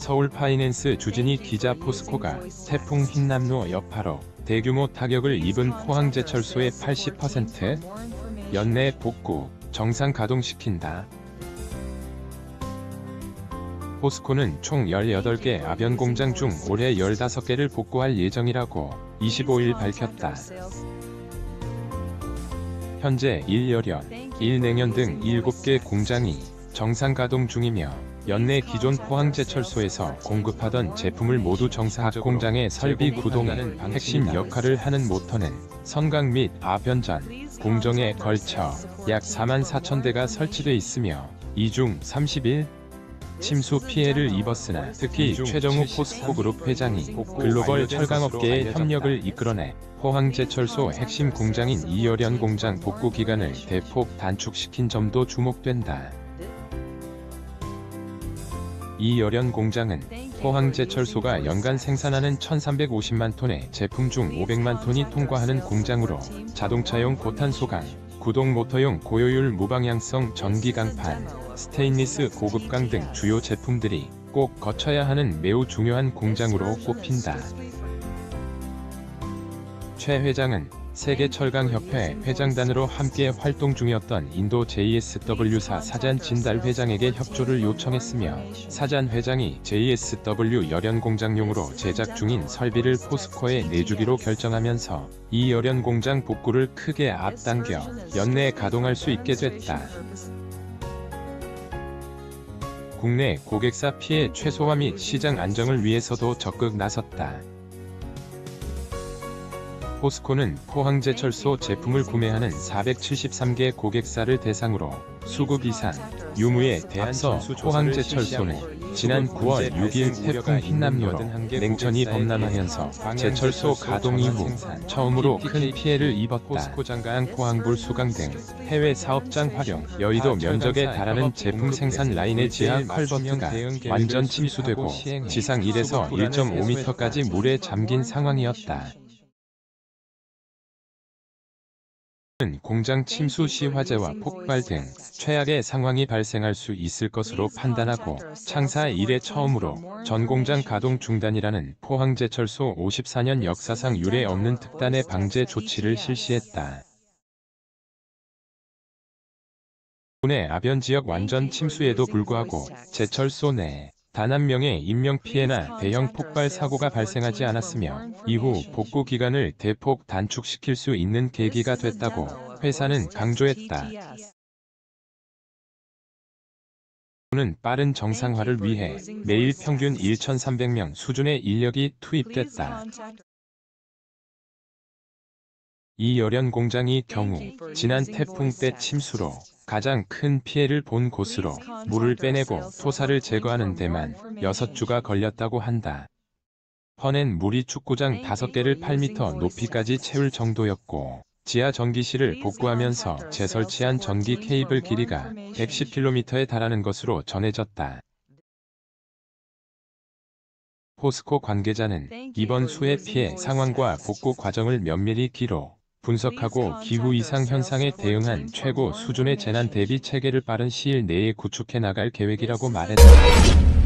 서울 파이낸스 주진희 기자. 포스코가 태풍 흰남노 여파로 대규모 타격을 입은 포항제철소의 80% 연내 복구, 정상 가동시킨다. 포스코는 총 18개 아변 공장 중 올해 15개를 복구할 예정이라고 25일 밝혔다. 현재 1열연, 1냉연 등 7개 공장이 정상 가동 중이며 연내 기존 포항제철소에서 공급하던 제품을 모두 정상 공장의 설비 구동에 핵심 역할을 하는 모터는 선강 및 아변전, 공정에 걸쳐 약 44,000대가 설치돼 있으며 이 중 31 침수 피해를 입었으나 특히 최정우 포스코그룹 회장이 글로벌 철강업계의 협력을 이끌어내 포항제철소 핵심 공장인 2열연 공장 복구 기간을 대폭 단축시킨 점도 주목된다. 2열연 공장은 포항제철소가 연간 생산하는 1350만 톤의 제품 중 500만 톤이 통과하는 공장으로 자동차용 고탄소강, 구동 모터용 고효율 무방향성 전기강판, 스테인리스 고급강 등 주요 제품들이 꼭 거쳐야 하는 매우 중요한 공장으로 꼽힌다. 최 회장은 세계철강협회 회장단으로 함께 활동 중이었던 인도 JSW사 사잔 진달 회장에게 협조를 요청했으며 사잔 회장이 JSW 열연 공장용으로 제작 중인 설비를 포스코에 내주기로 결정하면서 이 열연 공장 복구를 크게 앞당겨 연내에 가동할 수 있게 됐다. 국내 고객사 피해 최소화 및 시장 안정을 위해서도 적극 나섰다. 포스코는 포항제철소 제품을 구매하는 473개 고객사를 대상으로 수급 이상 유무에 대해서 포항제철소는 지난 9월 6일 태풍 흰남노로 냉천이 범람하면서 제철소 가동 이후 처음으로 큰 피해를 입었다. 포스코 장가항 포항불 수강 등 해외 사업장 활용, 여의도 면적에 달하는 제품 생산 라인의 지하 컬버트가 완전 침수되고 지상 1에서 1.5m까지 물에 잠긴 상황이었다. 공장 침수 시 화재와 폭발 등 최악의 상황이 발생할 수 있을 것으로 판단하고 창사 이래 처음으로 전 공장 가동 중단이라는 포항제철소 54년 역사상 유례 없는 특단의 방제 조치를 실시했다. 국내 아변 지역 완전 침수에도 불구하고 제철소 내 단 한 명의 인명피해나 대형 폭발 사고가 발생하지 않았으며 이후 복구 기간을 대폭 단축시킬 수 있는 계기가 됐다고 회사는 강조했다. 는 빠른 정상화를 위해 매일 평균 1,300명 수준의 인력이 투입됐다. 이 열연 공장이 경우 지난 태풍 때 침수로 가장 큰 피해를 본 곳으로 물을 빼내고 토사를 제거하는 데만 6주가 걸렸다고 한다. 퍼낸 물이 축구장 5개를 8m 높이까지 채울 정도였고 지하 전기실을 복구하면서 재설치한 전기 케이블 길이가 110km에 달하는 것으로 전해졌다. 포스코 관계자는 이번 수해 피해 상황과 복구 과정을 면밀히 기록, 분석하고 기후 이상 현상에 대응한 최고 수준의 재난 대비 체계를 빠른 시일 내에 구축해 나갈 계획이라고 말했다.